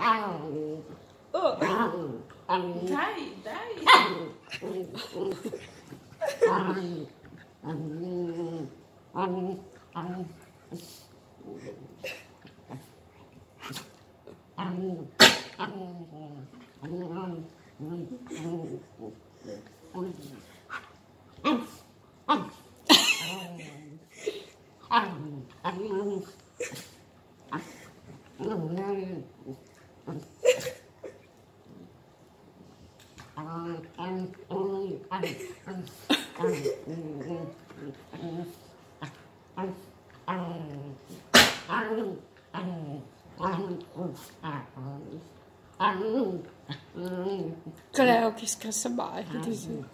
Oh, dai, dai. Cleo che scassabaia, dici.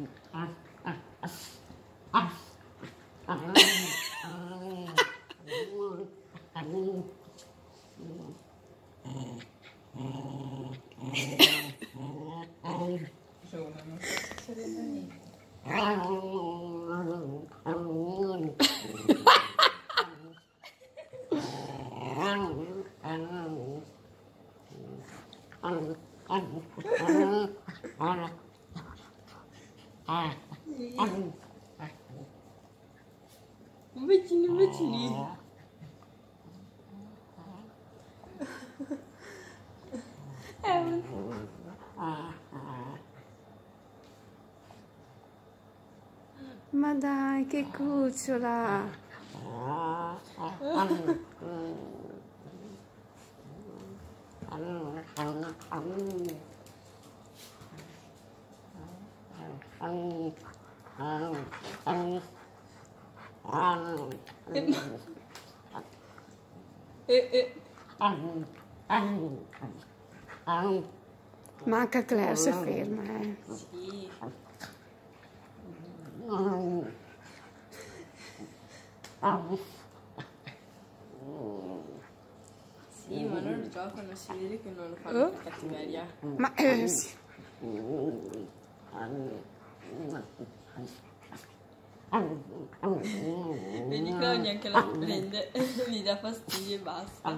Giovane, non sta succedendo niente. Vicini, vicini. Ma dai, che cucciola! Manca Cleo se ferma, Sì. Sì, ma loro giocano, si vede che non lo fanno per cattiveria. Ma sì. Vedi che ogni anche la prende, gli dà fastidio e basta.